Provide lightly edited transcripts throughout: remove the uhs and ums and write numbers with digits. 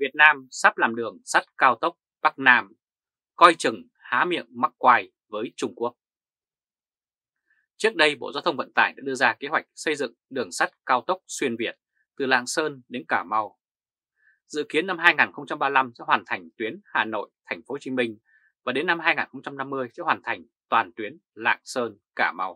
Việt Nam sắp làm đường sắt cao tốc Bắc Nam, coi chừng há miệng mắc quài với Trung Quốc. Trước đây, Bộ Giao thông Vận tải đã đưa ra kế hoạch xây dựng đường sắt cao tốc xuyên Việt từ Lạng Sơn đến Cà Mau. Dự kiến năm 2035 sẽ hoàn thành tuyến Hà Nội - Thành phố Hồ Chí Minh và đến năm 2050 sẽ hoàn thành toàn tuyến Lạng Sơn - Cà Mau.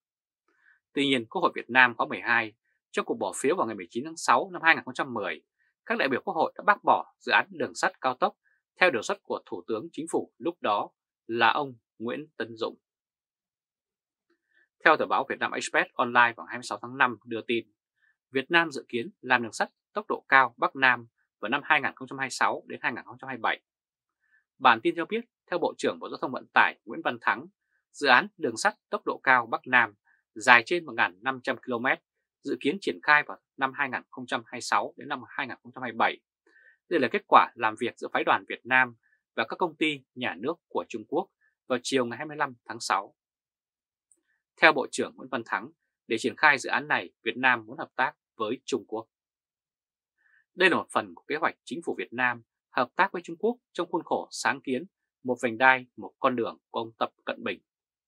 Tuy nhiên, Quốc hội Việt Nam khóa 12 trong cuộc bỏ phiếu vào ngày 19 tháng 6 năm 2010, các đại biểu Quốc hội đã bác bỏ dự án đường sắt cao tốc theo đề xuất của Thủ tướng Chính phủ lúc đó là ông Nguyễn Tấn Dũng. Theo tờ báo Việt Nam Express Online vào 26 tháng 5 đưa tin, Việt Nam dự kiến làm đường sắt tốc độ cao Bắc Nam vào năm 2026 đến 2027. Bản tin cho biết, theo Bộ trưởng Bộ Giao thông Vận tải Nguyễn Văn Thắng, dự án đường sắt tốc độ cao Bắc Nam dài trên 1.500 km dự kiến triển khai vào năm 2026 đến năm 2027. Đây là kết quả làm việc giữa phái đoàn Việt Nam và các công ty nhà nước của Trung Quốc vào chiều ngày 25 tháng 6. Theo Bộ trưởng Nguyễn Văn Thắng, để triển khai dự án này, Việt Nam muốn hợp tác với Trung Quốc. Đây là một phần của kế hoạch chính phủ Việt Nam hợp tác với Trung Quốc trong khuôn khổ sáng kiến một vành đai, một con đường của ông Tập Cận Bình.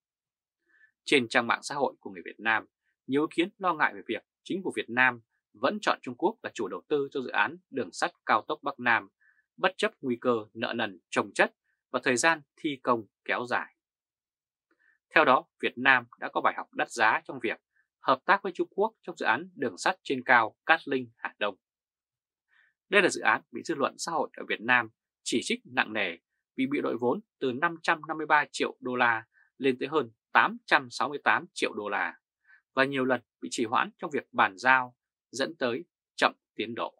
Trên trang mạng xã hội của người Việt Nam, nhiều ý kiến lo ngại về việc chính phủ Việt Nam vẫn chọn Trung Quốc là chủ đầu tư cho dự án đường sắt cao tốc Bắc Nam, bất chấp nguy cơ nợ nần chồng chất và thời gian thi công kéo dài. Theo đó, Việt Nam đã có bài học đắt giá trong việc hợp tác với Trung Quốc trong dự án đường sắt trên cao Cát Linh - Hà Đông. Đây là dự án bị dư luận xã hội ở Việt Nam chỉ trích nặng nề vì bị đội vốn từ 553 triệu đô la lên tới hơn 868 triệu đô la và nhiều lần bị trì hoãn trong việc bàn giao, dẫn tới chậm tiến độ.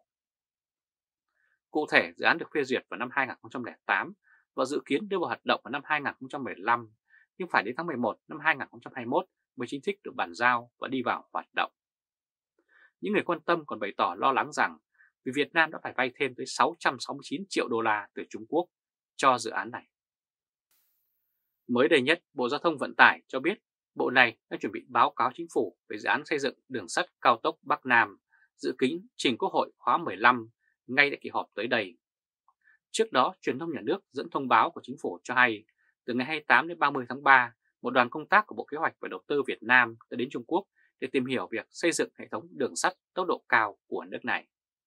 Cụ thể, dự án được phê duyệt vào năm 2008 và dự kiến đưa vào hoạt động vào năm 2015, nhưng phải đến tháng 11 năm 2021 mới chính thức được bàn giao và đi vào hoạt động. Những người quan tâm còn bày tỏ lo lắng rằng vì Việt Nam đã phải vay thêm tới 669 triệu đô la từ Trung Quốc cho dự án này. Mới đây nhất, Bộ Giao thông Vận tải cho biết bộ này đang chuẩn bị báo cáo chính phủ về dự án xây dựng đường sắt cao tốc Bắc Nam, dự kiến trình Quốc hội khóa 15 ngay tại kỳ họp tới đây. Trước đó, truyền thông nhà nước dẫn thông báo của chính phủ cho hay, từ ngày 28 đến 30 tháng 3, một đoàn công tác của Bộ Kế hoạch và Đầu tư Việt Nam đã đến Trung Quốc để tìm hiểu việc xây dựng hệ thống đường sắt tốc độ cao của nước này.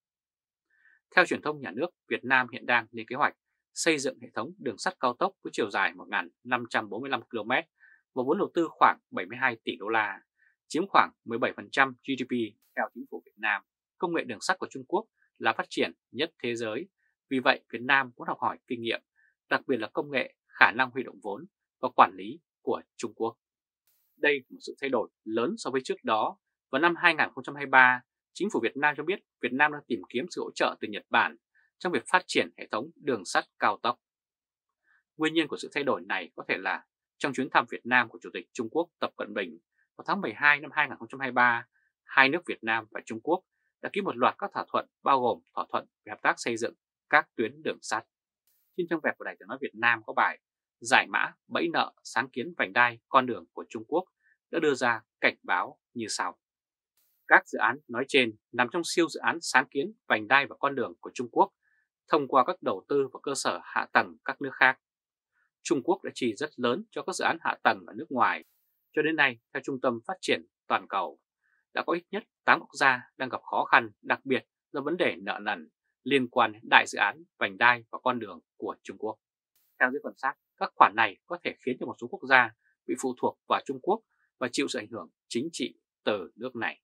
Theo truyền thông nhà nước, Việt Nam hiện đang lên kế hoạch xây dựng hệ thống đường sắt cao tốc với chiều dài 1.545 km và vốn đầu tư khoảng 72 tỷ đô la, chiếm khoảng 17% GDP. Theo chính phủ Việt Nam, công nghệ đường sắt của Trung Quốc là phát triển nhất thế giới, vì vậy Việt Nam muốn học hỏi kinh nghiệm, đặc biệt là công nghệ, khả năng huy động vốn và quản lý của Trung Quốc. Đây là một sự thay đổi lớn so với trước đó. Vào năm 2023, chính phủ Việt Nam cho biết Việt Nam đang tìm kiếm sự hỗ trợ từ Nhật Bản trong việc phát triển hệ thống đường sắt cao tốc. Nguyên nhân của sự thay đổi này có thể là trong chuyến thăm Việt Nam của Chủ tịch Trung Quốc Tập Cận Bình vào tháng 12 năm 2023, hai nước Việt Nam và Trung Quốc đã ký một loạt các thỏa thuận bao gồm thỏa thuận về hợp tác xây dựng các tuyến đường sắt. Trên trang web của Đài Tiếng nói Việt Nam có bài Giải mã bẫy nợ sáng kiến vành đai con đường của Trung Quốc đã đưa ra cảnh báo như sau. Các dự án nói trên nằm trong siêu dự án sáng kiến vành đai và con đường của Trung Quốc thông qua các đầu tư vào cơ sở hạ tầng các nước khác. Trung Quốc đã chi rất lớn cho các dự án hạ tầng ở nước ngoài. Cho đến nay, theo Trung tâm Phát triển Toàn cầu, đã có ít nhất 8 quốc gia đang gặp khó khăn, đặc biệt do vấn đề nợ nần liên quan đến đại dự án vành đai và con đường của Trung Quốc. Theo giới quan sát, các khoản này có thể khiến cho một số quốc gia bị phụ thuộc vào Trung Quốc và chịu sự ảnh hưởng chính trị từ nước này.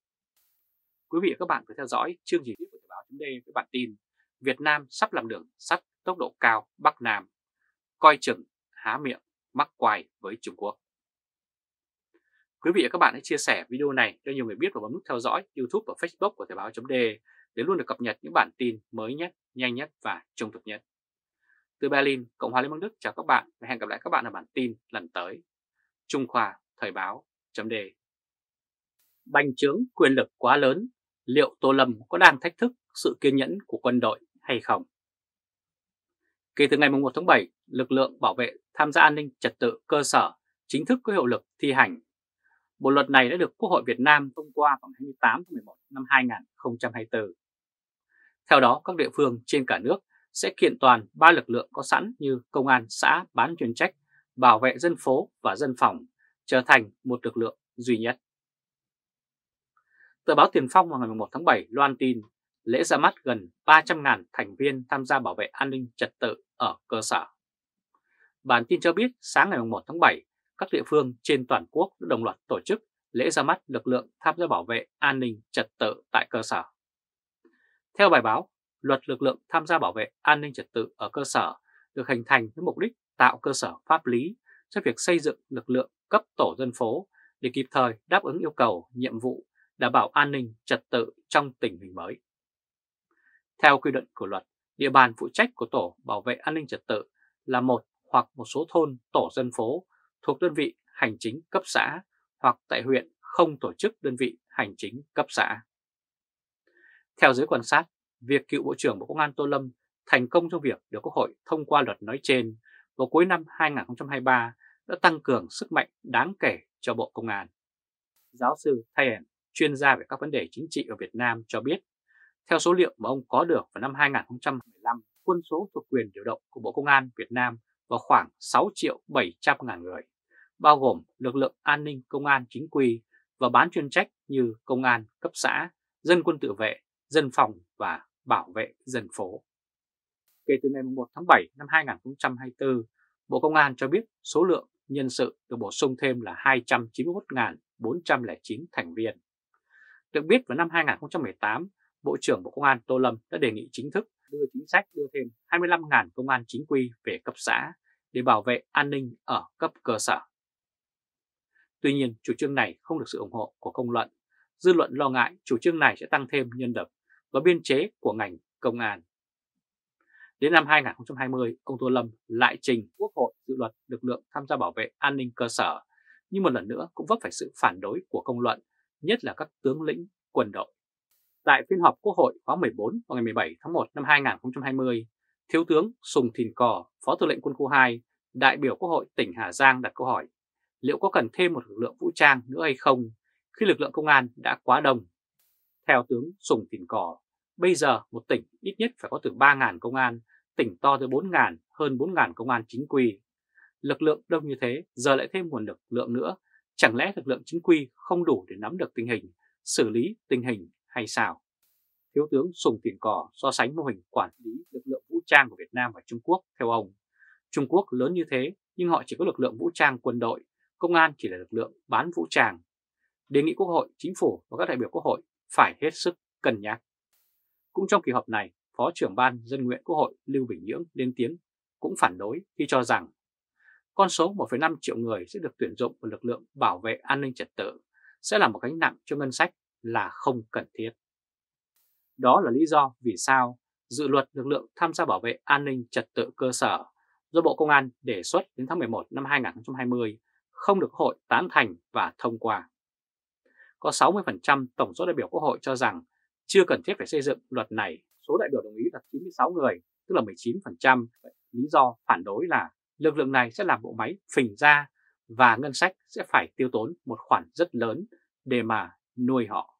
Quý vị và các bạn phải theo dõi chương trình của Thời báo .d với bản tin Việt Nam sắp làm đường sắt tốc độ cao Bắc Nam, coi chừng há miệng mắc quài với Trung Quốc. Quý vị và các bạn hãy chia sẻ video này cho nhiều người biết và bấm nút theo dõi YouTube và Facebook của Thời báo .d để luôn được cập nhật những bản tin mới nhất, nhanh nhất và trung thực nhất. Từ Berlin, Cộng hòa Liên bang Đức chào các bạn và hẹn gặp lại các bạn ở bản tin lần tới. Trung Khoa Thời báo .d. Bành trướng quyền lực quá lớn, liệu Tô Lâm có đang thách thức sự kiên nhẫn của quân đội hay không? Kể từ ngày 1 tháng 7, lực lượng bảo vệ tham gia an ninh trật tự cơ sở chính thức có hiệu lực thi hành. Bộ luật này đã được Quốc hội Việt Nam thông qua vào ngày 28 tháng 11 năm 2024. Theo đó, các địa phương trên cả nước sẽ kiện toàn 3 lực lượng có sẵn như công an xã bán chuyên trách, bảo vệ dân phố và dân phòng trở thành một lực lượng duy nhất. Tờ báo Tiền Phong vào ngày 1 tháng 7 loan tin lễ ra mắt gần 300.000 thành viên tham gia bảo vệ an ninh trật tự ở cơ sở. Bản tin cho biết sáng ngày 1 tháng 7, các địa phương trên toàn quốc đã đồng loạt tổ chức lễ ra mắt lực lượng tham gia bảo vệ an ninh trật tự tại cơ sở. Theo bài báo, luật lực lượng tham gia bảo vệ an ninh trật tự ở cơ sở được hình thành với mục đích tạo cơ sở pháp lý cho việc xây dựng lực lượng cấp tổ dân phố để kịp thời đáp ứng yêu cầu, nhiệm vụ đảm bảo an ninh trật tự trong tình hình mới. Theo quy định của luật, địa bàn phụ trách của tổ bảo vệ an ninh trật tự là một hoặc một số thôn tổ dân phố thuộc đơn vị hành chính cấp xã hoặc tại huyện không tổ chức đơn vị hành chính cấp xã. Theo giới quan sát, việc cựu Bộ trưởng Bộ Công an Tô Lâm thành công trong việc được Quốc hội thông qua luật nói trên vào cuối năm 2023 đã tăng cường sức mạnh đáng kể cho Bộ Công an. Giáo sư Thayen, chuyên gia về các vấn đề chính trị ở Việt Nam cho biết, theo số liệu mà ông có được vào năm 2015, quân số thuộc quyền điều động của Bộ Công an Việt Nam vào khoảng 6.700.000 người, bao gồm lực lượng an ninh công an chính quy và bán chuyên trách như công an cấp xã, dân quân tự vệ, dân phòng và bảo vệ dân phố. Kể từ ngày 1 tháng 7 năm 2024, Bộ Công an cho biết số lượng nhân sự được bổ sung thêm là 291.409 thành viên. Được biết vào năm 2018, Bộ trưởng Bộ Công an Tô Lâm đã đề nghị chính thức đưa chính sách đưa thêm 25.000 công an chính quy về cấp xã để bảo vệ an ninh ở cấp cơ sở. Tuy nhiên, chủ trương này không được sự ủng hộ của công luận. Dư luận lo ngại chủ trương này sẽ tăng thêm nhân lực và biên chế của ngành công an. Đến năm 2020, ông Tô Lâm lại trình Quốc hội dự luật lực lượng tham gia bảo vệ an ninh cơ sở, nhưng một lần nữa cũng vấp phải sự phản đối của công luận, nhất là các tướng lĩnh quân đội. Tại phiên họp Quốc hội khóa 14 vào ngày 17 tháng 1 năm 2020, Thiếu tướng Sùng Thìn Cò, Phó Tư lệnh Quân khu 2, đại biểu Quốc hội tỉnh Hà Giang đặt câu hỏi liệu có cần thêm một lực lượng vũ trang nữa hay không khi lực lượng công an đã quá đông. Theo tướng Sùng Thìn Cò, bây giờ một tỉnh ít nhất phải có từ 3.000 công an, tỉnh to tới 4.000, hơn 4.000 công an chính quy. Lực lượng đông như thế, giờ lại thêm nguồn lực lượng nữa, chẳng lẽ lực lượng chính quy không đủ để nắm được tình hình, xử lý tình hình hay sao? Thiếu tướng Sùng Thìn Cò so sánh mô hình quản lý lực lượng vũ trang của Việt Nam và Trung Quốc theo ông. Trung Quốc lớn như thế nhưng họ chỉ có lực lượng vũ trang quân đội, công an chỉ là lực lượng bán vũ trang. Đề nghị Quốc hội, Chính phủ và các đại biểu Quốc hội phải hết sức cân nhắc. Cũng trong kỳ họp này, Phó trưởng Ban Dân nguyện Quốc hội Lưu Bình Nhưỡng lên tiếng cũng phản đối khi cho rằng con số 1,5 triệu người sẽ được tuyển dụng vào lực lượng bảo vệ an ninh trật tự sẽ là một gánh nặng cho ngân sách là không cần thiết. Đó là lý do vì sao dự luật lực lượng tham gia bảo vệ an ninh trật tự cơ sở do Bộ Công an đề xuất đến tháng 11 năm 2020 không được Quốc hội tán thành và thông qua. Có 60% tổng số đại biểu Quốc hội cho rằng chưa cần thiết phải xây dựng luật này, số đại biểu đồng ý là 96 người, tức là 19%. Lý do phản đối là lực lượng này sẽ làm bộ máy phình ra và ngân sách sẽ phải tiêu tốn một khoản rất lớn để mà nuôi họ.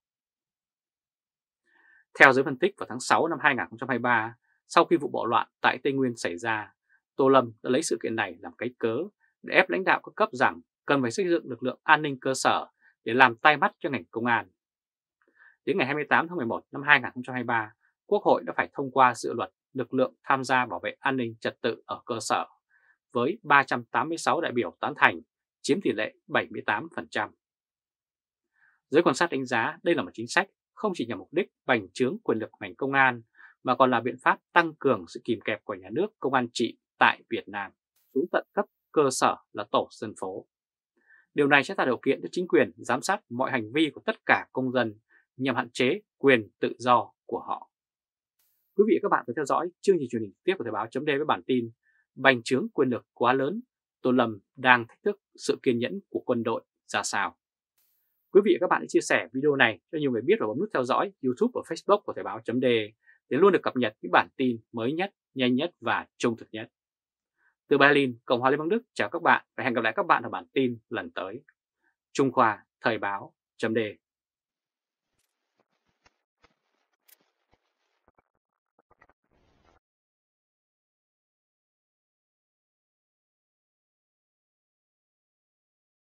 Theo giới phân tích, vào tháng 6 năm 2023, sau khi vụ bạo loạn tại Tây Nguyên xảy ra, Tô Lâm đã lấy sự kiện này làm cái cớ để ép lãnh đạo các cấp rằng cần phải xây dựng lực lượng an ninh cơ sở để làm tai mắt cho ngành công an. Đến ngày 28 tháng 11 năm 2023, Quốc hội đã phải thông qua dự luật lực lượng tham gia bảo vệ an ninh trật tự ở cơ sở với 386 đại biểu tán thành, chiếm tỷ lệ 78%. Giới quan sát đánh giá đây là một chính sách không chỉ nhằm mục đích bành trướng quyền lực ngành công an mà còn là biện pháp tăng cường sự kìm kẹp của nhà nước công an trị tại Việt Nam xuống tận cấp cơ sở là tổ dân phố. Điều này sẽ tạo điều kiện cho chính quyền giám sát mọi hành vi của tất cả công dân nhằm hạn chế quyền tự do của họ. Quý vị và các bạn vừa theo dõi chương trình truyền hình tiếp của Thời báo .d với bản tin bành trướng quyền lực quá lớn, Tô Lâm đang thách thức sự kiên nhẫn của quân đội ra sao. Quý vị và các bạn hãy chia sẻ video này cho nhiều người biết và bấm nút theo dõi YouTube và Facebook của Thời báo .d để luôn được cập nhật những bản tin mới nhất, nhanh nhất và trung thực nhất. Từ Berlin, Cộng hòa Liên bang Đức chào các bạn và hẹn gặp lại các bạn ở bản tin lần tới. Trung Khoa Thời báo .d